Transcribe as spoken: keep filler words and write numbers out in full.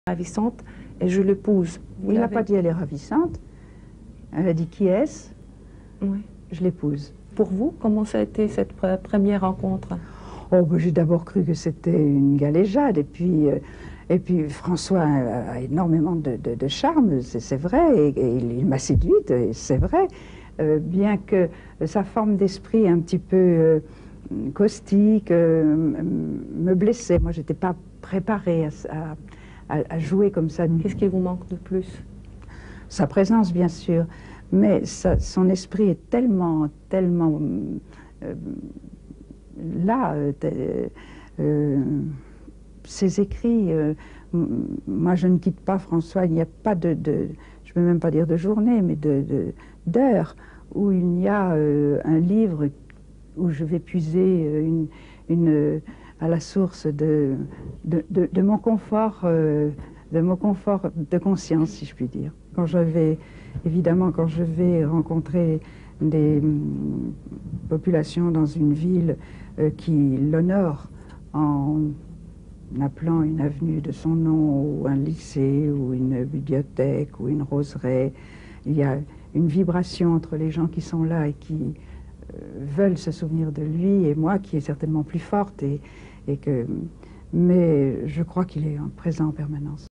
ravissante et je l'épouse. Il n'a pas dit elle est ravissante. Elle a dit qui est-ce? Oui. Je l'épouse. Pour vous, comment ça a été cette première rencontre? Oh, ben, j'ai d'abord cru que c'était une galéjade et puis, euh, et puis François a, a énormément de, de, de charme, c'est vrai, et, et il m'a séduite, c'est vrai, euh, bien que sa forme d'esprit un petit peu euh, caustique euh, me blessait. Moi, j'étais pas préparée à, à, à jouer comme ça. Qu'est-ce qui vous manque de plus? Sa présence, bien sûr, mais sa, son esprit est tellement, tellement euh, là. Euh, euh, ses écrits, euh, moi je ne quitte pas François, il n'y a pas de, de je ne peux même pas dire de journée, mais de, de, d'heure où il y a euh, un livre où je vais puiser une, une, à la source de, de, de, de mon confort, euh, de mon confort de conscience, si je puis dire. Quand je vais, évidemment, quand je vais rencontrer des hum, populations dans une ville euh, qui l'honore en appelant une avenue de son nom, ou un lycée, ou une bibliothèque, ou une roseraie, il y a une vibration entre les gens qui sont là et qui euh, veulent se souvenir de lui, et moi qui est certainement plus forte, et, et que, mais je crois qu'il est présent en permanence.